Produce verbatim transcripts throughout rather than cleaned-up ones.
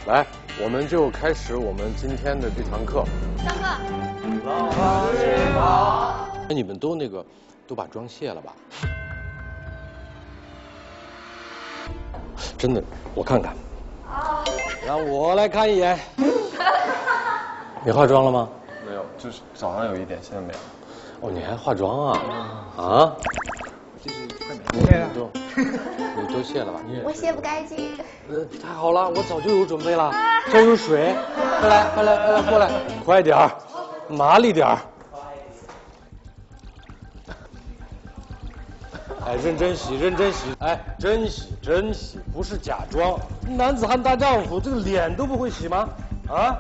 来，我们就开始我们今天的这堂课。 上课。 老师好。哎，你们都那个都把妆卸了吧？真的，我看看。啊。让我来看一眼。你化妆了吗？ 没有，就是早上有一点，现在没有。 哦，你还化妆啊？啊？ 就是快没你你都你都卸了吧？ 我卸不干净。 呃，太好了，我早就有准备了，这有水，快来快来快来过来，快点儿，麻利点儿。哎，认真洗，认真洗，哎，真洗真洗，不是假装。男子汉大丈夫，这个脸都不会洗吗？啊？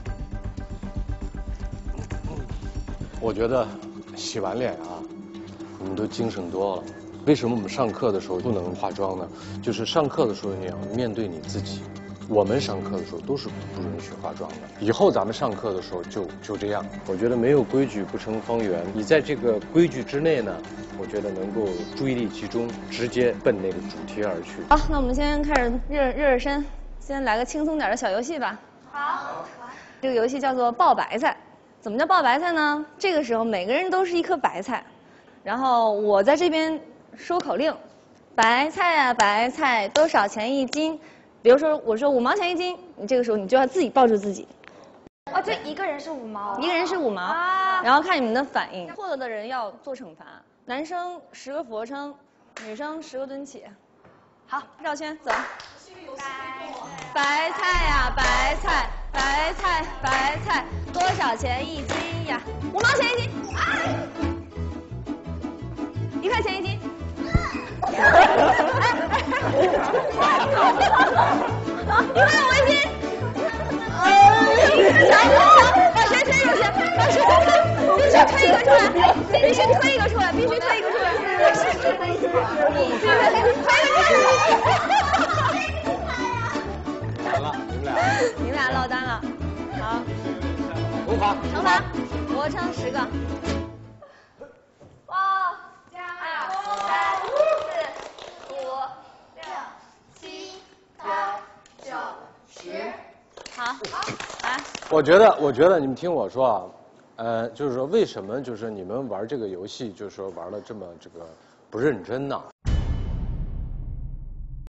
我觉得洗完脸啊，你们都精神多了。为什么我们上课的时候不能化妆呢？就是上课的时候你要面对你自己。我们上课的时候都是不允许化妆的。以后咱们上课的时候就就这样。我觉得没有规矩不成方圆。你在这个规矩之内呢，我觉得能够注意力集中，直接奔那个主题而去。 好，那我们先开始热热热身，先来个轻松点的小游戏吧。 好。 这个游戏叫做爆白菜。怎么叫爆白菜呢？这个时候每个人都是一颗白菜，然后我在这边说口令，白菜啊白菜多少钱一斤？比如说我说五毛钱一斤，你这个时候你就要自己抱住自己。 哦，这一个人是五毛。 一个人是五毛， 啊、 然后看你们的反应。错了的人要做惩罚，男生十个俯卧撑，女生十个蹲起。好，绕圈走。白菜呀、啊、白菜，白菜白菜多少钱一斤呀？五毛钱一斤。哎、一块钱一斤。一块五一斤。把谁推出去？把谁推？必须推一个出来！必须推一个出来！必须推一个出来！必须推一个出来！ 完了，你们俩。 你们俩落单了。好。 惩罚。 惩罚。俯卧撑十个。 哇！二三四五六七八九十。 好，来。 我觉得，我觉得你们听我说啊，呃，就是说为什么就是你们玩这个游戏，就是说玩的这么这个不认真呢？